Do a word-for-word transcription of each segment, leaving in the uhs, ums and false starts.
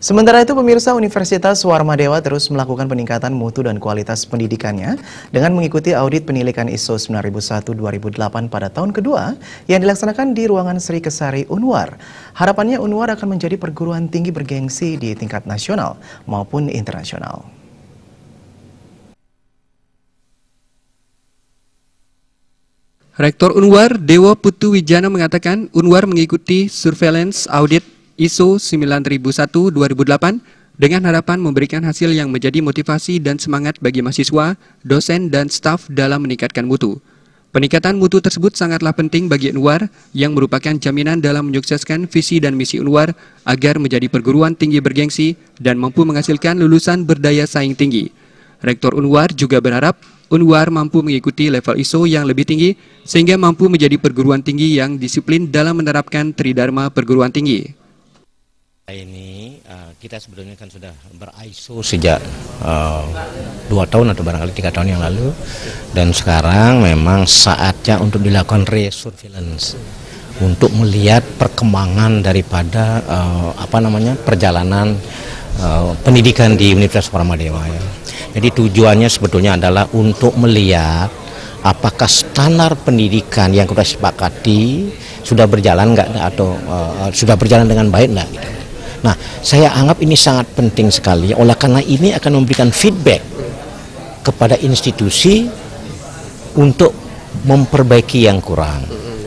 Sementara itu, pemirsa, Universitas Warmadewa terus melakukan peningkatan mutu dan kualitas pendidikannya dengan mengikuti audit penilaian I S O sembilan ribu satu dua ribu delapan pada tahun kedua yang dilaksanakan di ruangan Sri Kesari Unwar. Harapannya Unwar akan menjadi perguruan tinggi bergengsi di tingkat nasional maupun internasional. Rektor Unwar, Dewa Putu Wijana, mengatakan Unwar mengikuti surveillance audit I S O sembilan ribu satu dua ribu delapan dengan harapan memberikan hasil yang menjadi motivasi dan semangat bagi mahasiswa, dosen, dan staf dalam meningkatkan mutu. Peningkatan mutu tersebut sangatlah penting bagi Unwar yang merupakan jaminan dalam menyukseskan visi dan misi Unwar agar menjadi perguruan tinggi bergengsi dan mampu menghasilkan lulusan berdaya saing tinggi. Rektor Unwar juga berharap Unwar mampu mengikuti level I S O yang lebih tinggi sehingga mampu menjadi perguruan tinggi yang disiplin dalam menerapkan Tridharma perguruan tinggi. Ini uh, kita sebetulnya kan sudah ber-I S O sejak uh, dua tahun atau barangkali tiga tahun yang lalu, dan sekarang memang saatnya untuk dilakukan resurveillance untuk melihat perkembangan daripada uh, apa namanya perjalanan uh, pendidikan di Universitas Warmadewa. Ya. Jadi tujuannya sebetulnya adalah untuk melihat apakah standar pendidikan yang kita sepakati sudah berjalan nggak atau uh, sudah berjalan dengan baik nggak. Gitu. Nah, saya anggap ini sangat penting sekali, oleh karena ini akan memberikan feedback kepada institusi untuk memperbaiki yang kurang.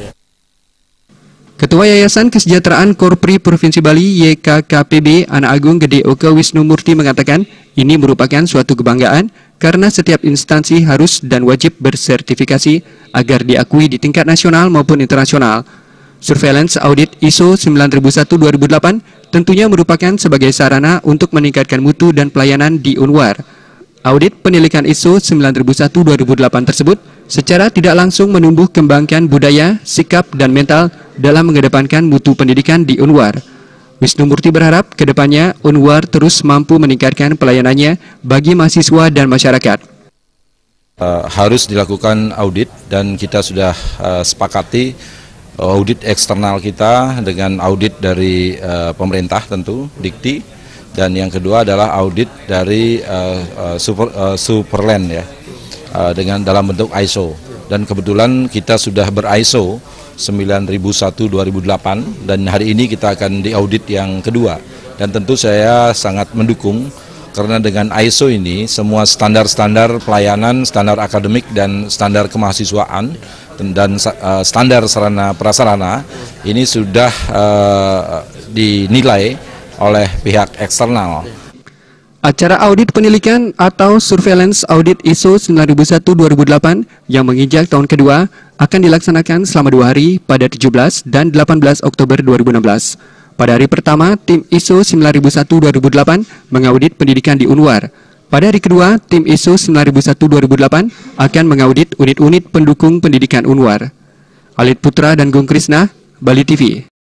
Ketua Yayasan Kesejahteraan Korpri Provinsi Bali Y K K P B Anak Agung Gede Oke Wisnu Murti mengatakan ini merupakan suatu kebanggaan karena setiap instansi harus dan wajib bersertifikasi agar diakui di tingkat nasional maupun internasional. Surveillance audit I S O sembilan ribu satu dua ribu delapan tentunya merupakan sebagai sarana untuk meningkatkan mutu dan pelayanan di Unwar. Audit penilaian I S O sembilan ribu satu dua ribu delapan tersebut secara tidak langsung menumbuh kembangkan budaya, sikap, dan mental dalam mengedepankan mutu pendidikan di Unwar. Wisnu Murti berharap ke depannya Unwar terus mampu meningkatkan pelayanannya bagi mahasiswa dan masyarakat. Uh, harus dilakukan audit dan kita sudah uh, sepakati audit eksternal kita dengan audit dari uh, pemerintah tentu, Dikti, dan yang kedua adalah audit dari uh, uh, super, uh, Superland ya, uh, dengan dalam bentuk I S O. Dan kebetulan kita sudah ber-I S O sembilan ribu satu dua ribu delapan dan hari ini kita akan diaudit yang kedua. Dan tentu saya sangat mendukung karena dengan I S O ini semua standar-standar pelayanan, standar akademik dan standar kemahasiswaan dan uh, standar sarana prasarana ini sudah uh, dinilai oleh pihak eksternal. Acara audit penilaian atau surveillance audit I S O sembilan ribu satu dua ribu delapan yang menginjak tahun kedua akan dilaksanakan selama dua hari pada tujuh belas dan delapan belas Oktober dua ribu enam belas. Pada hari pertama, tim I S O sembilan ribu satu dua ribu delapan mengaudit pendidikan di Unwar. Pada hari kedua, tim I S O sembilan ribu satu dua ribu delapan akan mengaudit unit-unit pendukung pendidikan Unwar. Alit Putra dan Gung Krisna, Bali T V.